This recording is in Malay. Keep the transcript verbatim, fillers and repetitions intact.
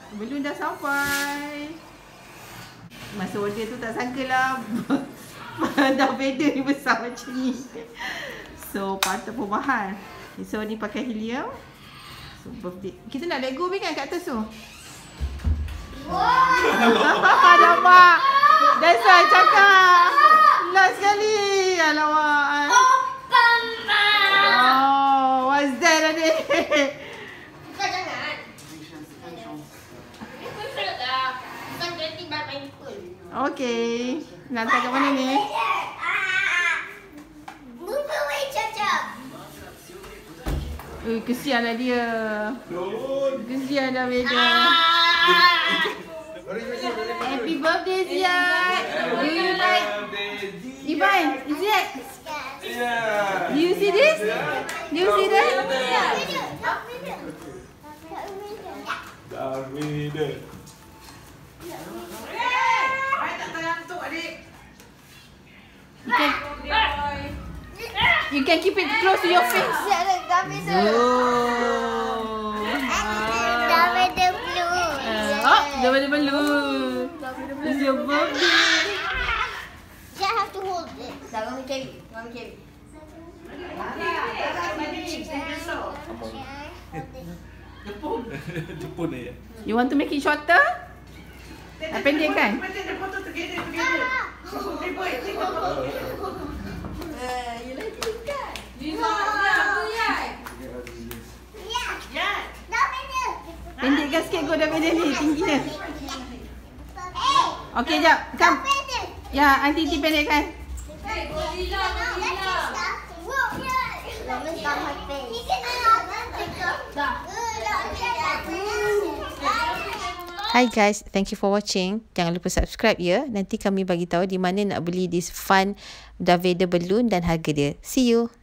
Belum dah sampai. Masa order tu tak sangka lah Darth Vader ni besar macam ni. So patut pun mahal. Okay, so ni pakai helium. So birthday. Kita nak let go kan kat atas tu. Wow. Nampak. That's why cakap. Last sekali. Alamak. Oh, what's that adik? Bukan jangan. Okay. Nak hantar kat mana ni? Eh, kesianlah dia. Kesianlah Vader. Happy birthday, Ziad. Do you like? Ivan, Ziad. Do you see this? Do you see that? Darth Vader. You can, you can keep it close to your face. Oh. Darth Vader blue. Oh, Darth Vader blue. It's your birthday. You have to hold it. Let me carry. Let me carry. Jepun ni. You want to make it shorter? Nak pendek kan? You like it kan? You nak ya? Ya. Darth Vader. Pendekkan sikit kot Darth Vader ni, tinggi dia. Okey, jap. Come. Ya, aunty T pendekkan. Hi guys, thank you for watching. Jangan lupa subscribe ya. Nanti kami bagi tahu di mana nak beli this fun Darth Vader balloon dan harga dia. See you.